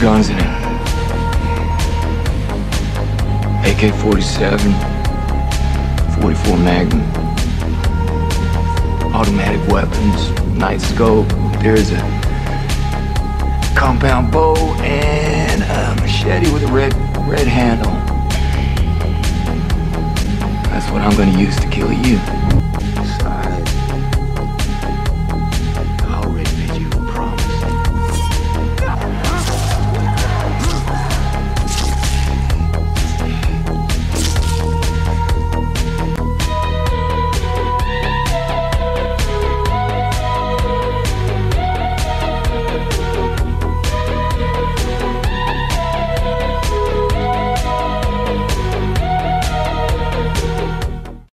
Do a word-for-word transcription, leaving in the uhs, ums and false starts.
guns in it. A K forty-seven, forty-four Magnum, automatic weapons, night scope. There's a compound bow and a machete with a red, red handle. That's what I'm gonna use to kill you.